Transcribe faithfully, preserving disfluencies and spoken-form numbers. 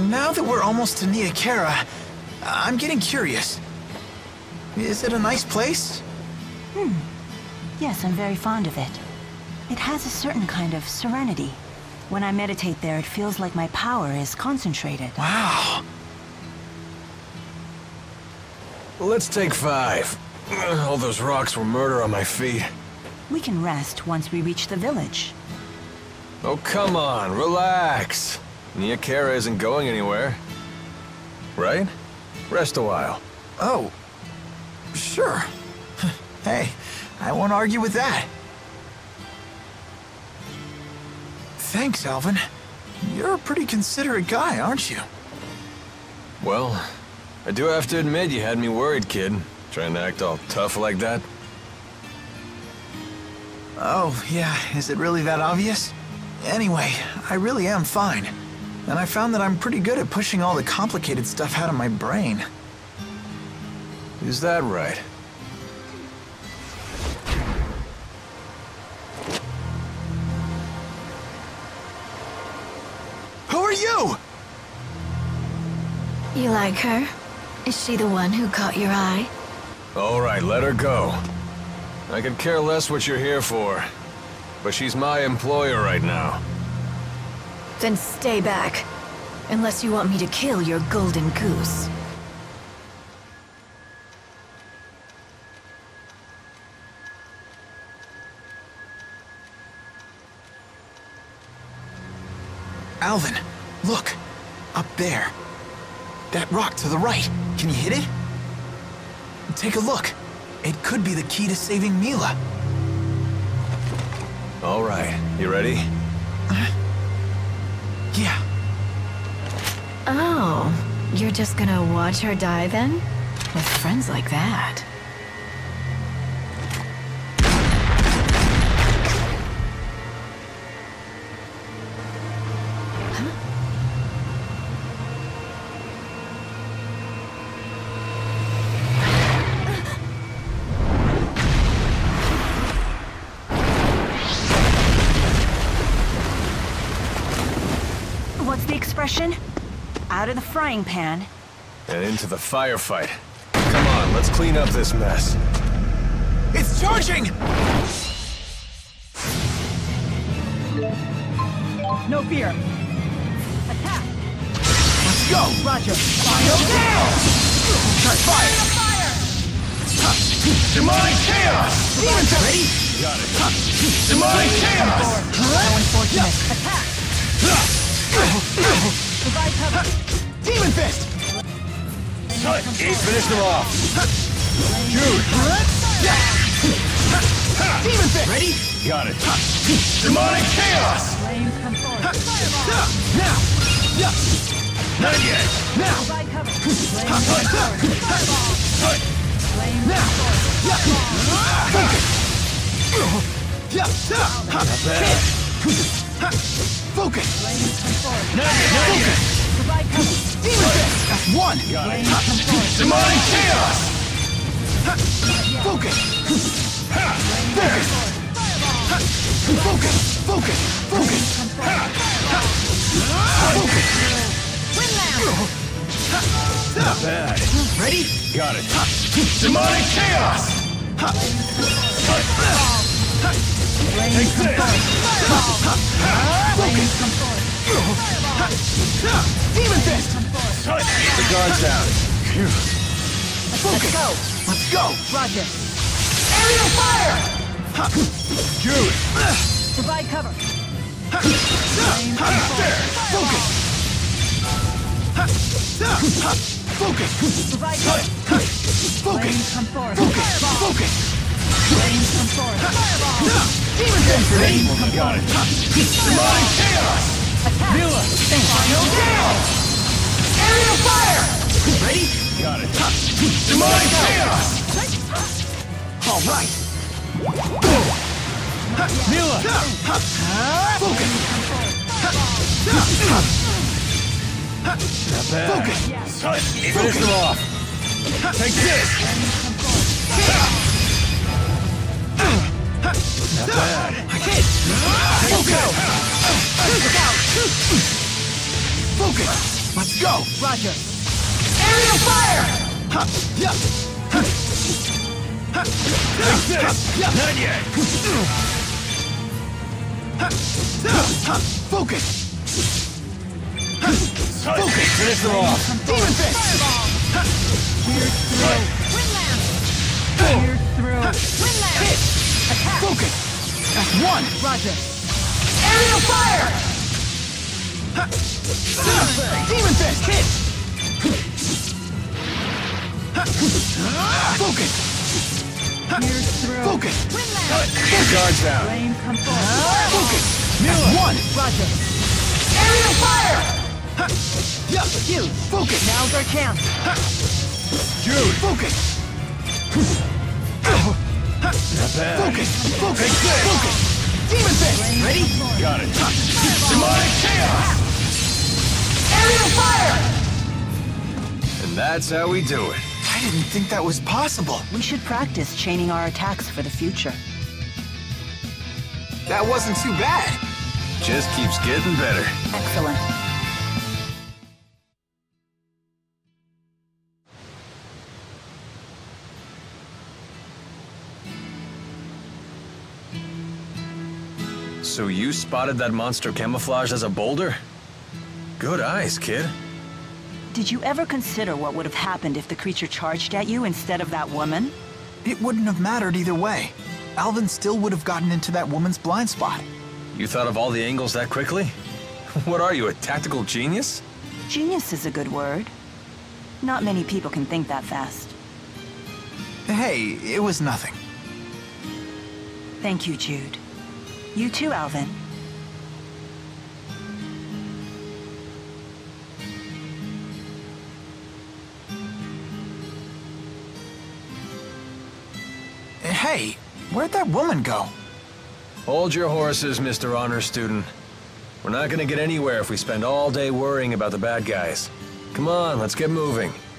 Now that we're almost to Nia Khera, I'm getting curious. Is it a nice place? Hmm. Yes, I'm very fond of it. It has a certain kind of serenity. When I meditate there, it feels like my power is concentrated. Wow. Let's take five. All those rocks were murder on my feet. We can rest once we reach the village. Oh, come on, relax. Nia Khera isn't going anywhere. Right? Rest a while. Oh, sure. Hey, I won't argue with that. Thanks, Alvin. You're a pretty considerate guy, aren't you? Well, I do have to admit you had me worried, kid. Trying to act all tough like that. Oh, yeah, is it really that obvious? Anyway, I really am fine. And I found that I'm pretty good at pushing all the complicated stuff out of my brain. Is that right? Who are you? You like her? Is she the one who caught your eye? All right, let her go. I could care less what you're here for, but she's my employer right now. Then stay back. Unless you want me to kill your golden goose. Alvin, look. Up there. That rock to the right. Can you hit it? Take a look. It could be the key to saving Mila. All right, you ready? Uh, yeah. Oh, you're just gonna watch her die then? With friends like that. What's the expression? Out of the frying pan. And into the firefight. Come on, let's clean up this mess. It's charging! No fear. Attack! Let's go! Roger. Fire down! Try fire! Demonic chaos! Demon fist! Ready? Got it. Demonic chaos! How unfortunate. Attack! Provide cover. Demon fist! He finished them off. Shoot! Demon fist! Ready? Got it. Demonic chaos! Flames come forward. Fireball. Now! Not yet. Now! Provide cover. Flames come forward. Fireball. Flames Now! come forward. Not bad. Focus! Flames come forward. Not yet. Not yet. Provide cover. Demon fist! That's one! Got it. Flames come forward. Demonic chaos! Focus! Focus! Focus! Focus! Focus! Focus! Not bad. Ready? Got it. Demonic chaos! Take this. Focus! Demon fist! The guard's down. Focus! Let's go. Let's go! Roger. Aerial fire! Shoot. Provide cover. There! Focus! Focus! Provide cover. Focus! Flames come forward. Focus! Fireball. Focus! Flames come forward. Fireball. Demon fist! Ready? Got it. Demonic chaos! Attack. Mila. Final down! Aerial fire! Ready? Got it. Demonic chaos! All right. Mila. Focus! Not bad. Focus! Finish them off. Take this. Not bad. Focus! Focus! Let's go! Roger. Aerial fire! Ha! Yeah! Ha! Ha! Take this! Yeah! Not yet! Ha! Ha! Focus! Ha! Focus! Finish them off! Demon Fist! Ha! Pierce through. Hit! Focus! That's one! Roger. Aerial fire! Ha! Demon Fist! Hit! Ha! Focus! Ha! Pierce through. Focus! Get guards down! Flame come forward. Focus! That's one! Roger. Aerial fire! Ha! Yeah! Jude. Focus! Now's our chance. Ha! Jude! Focus! Not bad. Focus! Focus! Focus! Demon Fist! Ready? Got it. Demonic chaos! Aerial fire! And that's how we do it. I didn't think that was possible. We should practice chaining our attacks for the future. That wasn't too bad. Just keeps getting better. Excellent. So you spotted that monster camouflaged as a boulder? Good eyes, kid. Did you ever consider what would have happened if the creature charged at you instead of that woman? It wouldn't have mattered either way. Alvin still would have gotten into that woman's blind spot. You thought of all the angles that quickly? What are you, a tactical genius? Genius is a good word. Not many people can think that fast. Hey, it was nothing. Thank you, Jude. You too, Alvin. Hey, where'd that woman go? Hold your horses, Mister Honor Student. We're not gonna get anywhere if we spend all day worrying about the bad guys. Come on, let's get moving.